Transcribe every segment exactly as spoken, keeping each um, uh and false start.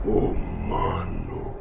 Humano.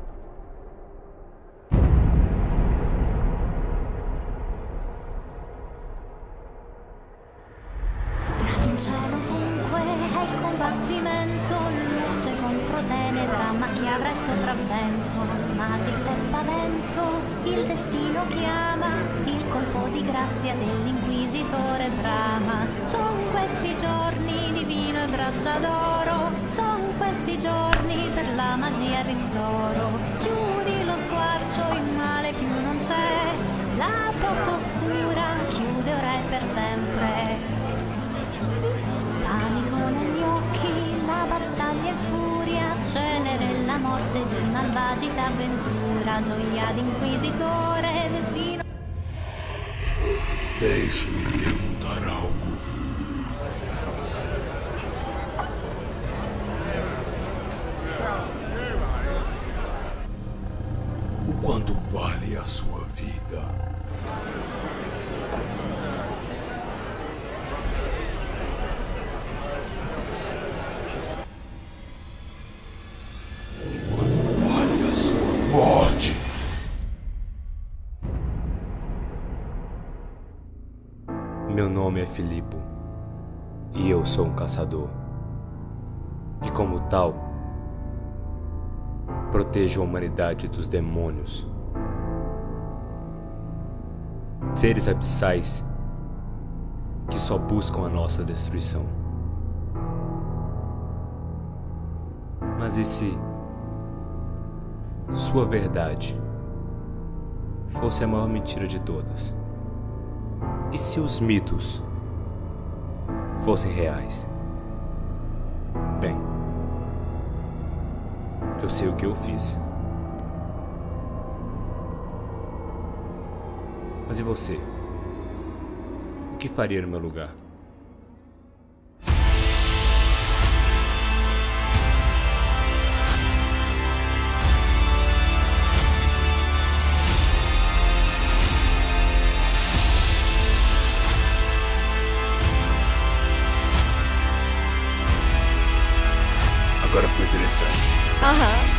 In cielo ovunque è il combattimento, luce contro tenebra, ma chi avrà il sopravvento? Magister spavento, il destino chiama, il colpo di grazia dell'inquisitore brama. Son questi giorni divino e braccia d'oro, son questi giorni per la magia ristoro. Chiudi lo squarcio, il male più non c'è, la porta oscura chiude ora e per sempre. Panico negli occhi, la battaglia in furia, cenere la morte di malvagita avventura, gioia d'inquisitore, destino. Deixe-me perguntar algo. O quanto vale a sua vida? Morte. Meu nome é Filipo e eu sou um caçador. E como tal, protejo a humanidade dos demônios. Seres abissais que só buscam a nossa destruição. Mas e se sua verdade fosse a maior mentira de todas? E se os mitos fossem reais? Bem, eu sei o que eu fiz. Mas e você? O que faria no meu lugar? Agora ficou interessante. Aham.